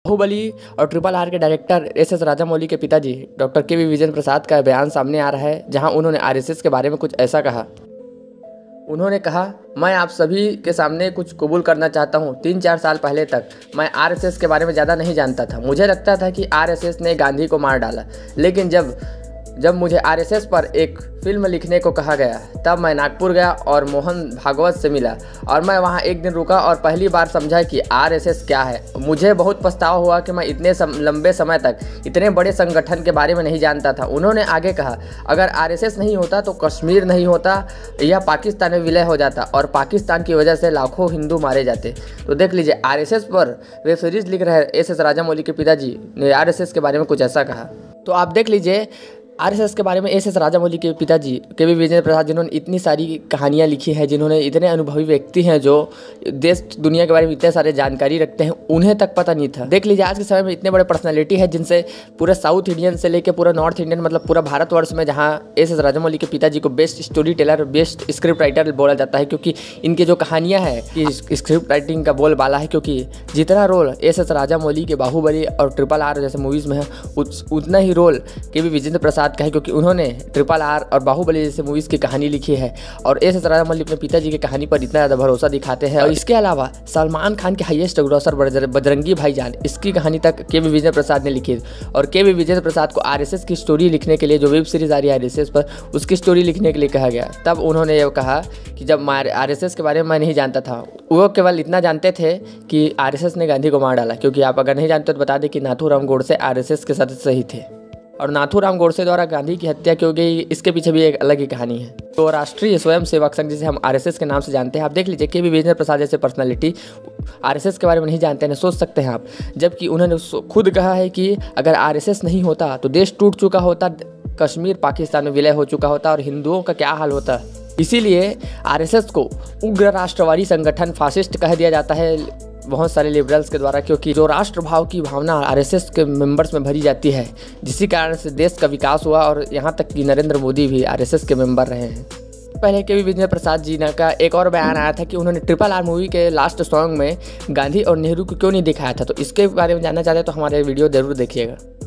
बाहुबली और triple R के director S Rajamouli के पिताजी डॉक्टर के विजय प्रसाद का बयान सामने आ रहा है, जहां उन्होंने आरएसएस के बारे में कुछ ऐसा कहा। उन्होंने कहा, मैं आप सभी के सामने कुछ कबूल करना चाहता हूं। 3-4 साल पहले तक मैं आरएसएस के बारे में ज़्यादा नहीं जानता था। मुझे लगता था कि आरएसएस ने गांधी को मार डाला, लेकिन जब मुझे आरएसएस पर एक फिल्म लिखने को कहा गया, तब मैं नागपुर गया और मोहन भागवत से मिला और मैं वहां एक दिन रुका और पहली बार समझा कि आरएसएस क्या है। मुझे बहुत पछतावा हुआ कि मैं इतने लंबे समय तक इतने बड़े संगठन के बारे में नहीं जानता था। उन्होंने आगे कहा, अगर आरएसएस नहीं होता तो कश्मीर नहीं होता, यह पाकिस्तान में विलय हो जाता और पाकिस्तान की वजह से लाखों हिंदू मारे जाते। तो देख लीजिए, आरएसएस पर वेब सीरीज लिख रहे एस राजामौली के पिताजी ने आरएसएस के बारे में कुछ ऐसा कहा। तो आप देख लीजिए, आरएसएस के बारे में एस राजामौली के पिताजी के विजय प्रसाद, जिन्होंने इतनी सारी कहानियाँ लिखी हैं, जिन्होंने इतने अनुभवी व्यक्ति हैं, जो देश दुनिया के बारे में इतने सारे जानकारी रखते हैं, उन्हें तक पता नहीं था। देख लीजिए, आज के समय में इतने बड़े पर्सनालिटी है जिनसे पूरे साउथ इंडियन से लेकर पूरा नॉर्थ इंडियन, मतलब पूरा भारतवर्ष में, जहाँ एस राजामौली के पिताजी को best story teller, best script writer बोला जाता है, क्योंकि इनकी जो कहानियाँ हैं कि स्क्रिप्ट राइटिंग का बोलबाला है। क्योंकि जितना रोल एस राजामौली के बाहुबली और ट्रिपल आर जैसे मूवीज़ में है, उतना ही रोल के विजेंद्र प्रसाद का है, क्योंकि उन्होंने ट्रिपल आर और बाहुबली जैसे मूवीज़ की कहानी लिखी है और एस राजामौली अपने पिताजी की कहानी पर इतना ज़्यादा भरोसा दिखाते हैं। और इसके अलावा सलमान खान के हाईएस्ट ग्रॉसर बजरंगी भाईजान, इसकी कहानी तक के विजय प्रसाद ने लिखी और के विजय प्रसाद को आरएसएस की स्टोरी लिखने के लिए, जो वेब सीरीज आ रही है आरएसएस पर, उसकी स्टोरी लिखने के लिए कहा गया। तब उन्होंने ये कहा कि जब मैं आरएसएस के बारे में मैं नहीं जानता था, वो केवल इतना जानते थे कि आरएसएस ने गांधी को मार डाला। क्योंकि आप अगर नहीं जानते तो बता दें कि नाथूराम गोडसे आरएसएस के सदस्य ही थे और नाथूराम गोडसे द्वारा गांधी की हत्या क्यों गई, इसके पीछे भी एक अलग ही कहानी है। तो राष्ट्रीय स्वयंसेवक संघ, जिसे हम आरएसएस के नाम से जानते हैं, आप देख लीजिए, के विजेंद्र प्रसाद जैसे पर्सनालिटी आरएसएस के बारे में नहीं जानते हैं, सोच सकते हैं आप। जबकि उन्होंने खुद कहा है कि अगर आरएसएस नहीं होता तो देश टूट चुका होता, कश्मीर पाकिस्तान में विलय हो चुका होता और हिंदुओं का क्या हाल होता। इसीलिए आरएसएस को उग्र राष्ट्रवादी संगठन, फासिस्ट कह दिया जाता है बहुत सारे लिबरल्स के द्वारा, क्योंकि जो राष्ट्रभाव की भावना आरएसएस के मेंबर्स में भरी जाती है, जिसी कारण से देश का विकास हुआ और यहाँ तक कि नरेंद्र मोदी भी आरएसएस के मेंबर रहे हैं। पहले के विजय प्रसाद जी का एक और बयान आया था कि उन्होंने ट्रिपल आर मूवी के लास्ट सॉन्ग में गांधी और नेहरू को क्यों नहीं दिखाया था। तो इसके बारे में जानना चाहते हैं तो हमारे वीडियो जरूर देखिएगा।